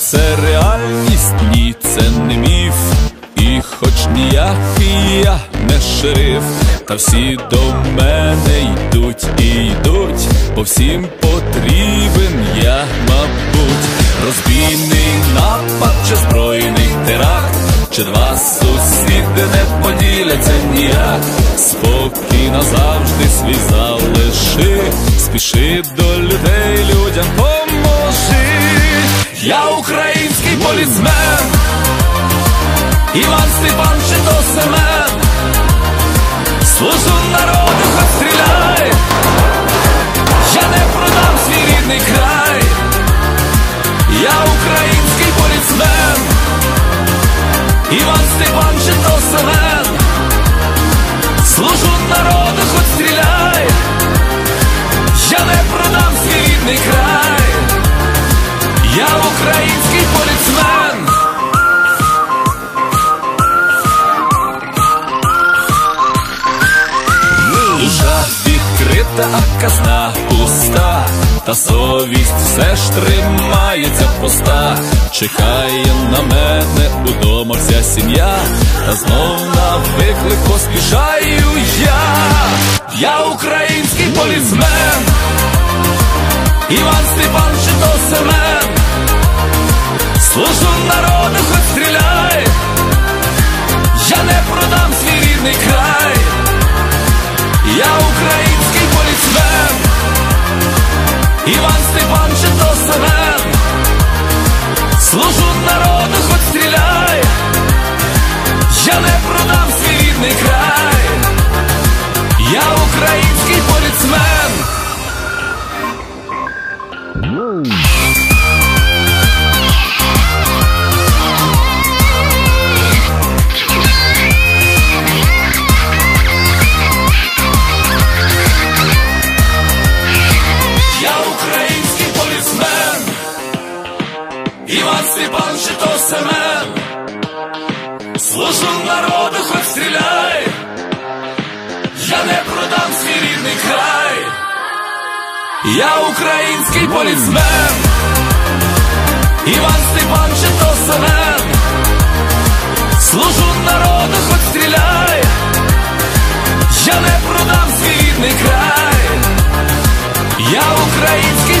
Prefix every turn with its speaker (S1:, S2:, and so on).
S1: це реальність, ні, це не міф. І хоч ніякий я не шериф, та всі до мене йдуть і йдуть, бо всім потрібен я, мабуть. Розбійний напад чи збройний теракт, чи два сусіди не поділяться ніяк. Спокій назавжди свій залиши, спіши до людей, людям поможи. Я український полісмен, Іван, Степан чи то Семен, служу народу, хоч стріляй, я не продам свій рідний край. Я український полісмен, Іван, Степан чи то Семен, служу народу, хоч стріляй, я не продам свій рідний край. Я український полісмен. Душа відкрита, а казна пуста, та совість все ж тримається поста. Чекає на мене удома вся сім'я, та знов на виклик поспішаю я. Я український полісмен, Іван, Степан чи то Семен, служу народу, хоч стріляй, я не продам свій рідний край. Я український полісмен, Іван, Степан чи то Семен, служу народу, хоч стріляй, я не продам свій рідний край. Я український полісмен. Іван, Степан чи то Семен, служу народу, хоч стріляй, я не продам свій рідний край. Я український полісмен, Іван, Степан чи то Семен, служу народу, хоч стріляй, я не продам свій рідний край. Я український